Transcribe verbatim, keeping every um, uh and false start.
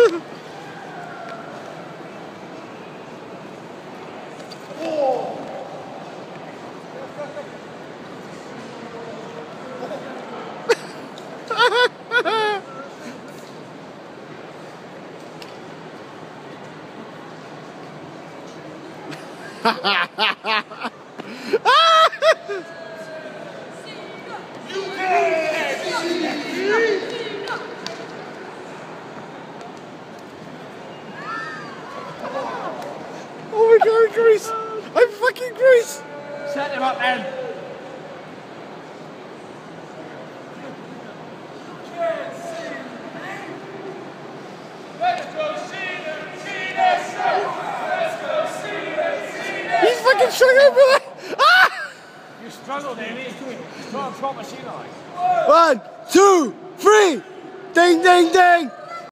Oh my god, Grease! I'm fucking Grease! Set him up then! He's fucking struggling for that! Ah! You struggle, Davies. Try and prop machine eye. One, two, three! Ding, ding, ding!